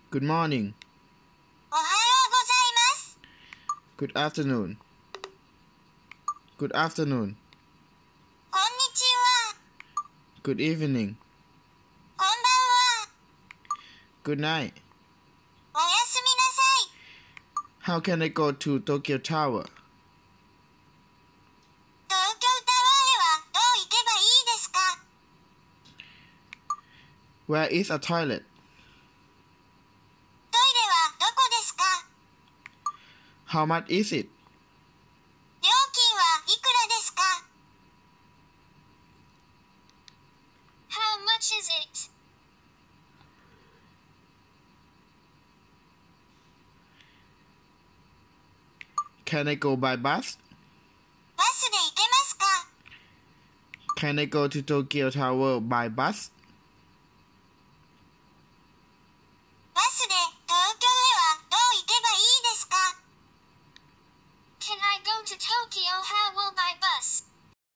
Good morning. おはようございます。 Good afternoon. Good afternoon. こんにちは。 Good evening. こんばんは。 Good night. おやすみなさい。 How can I go to Tokyo Tower? 東京タワーへはどう行けばいいですか？ Where is a toilet? トイレはどこですか？ How much is it? 料金はいくらですか？ How much is it? Can I go by bus? バスで行けますか？ Can I go to Tokyo Tower by bus? バスで東京へはどう行けばいいですか？ Can I go to Tokyo Tower by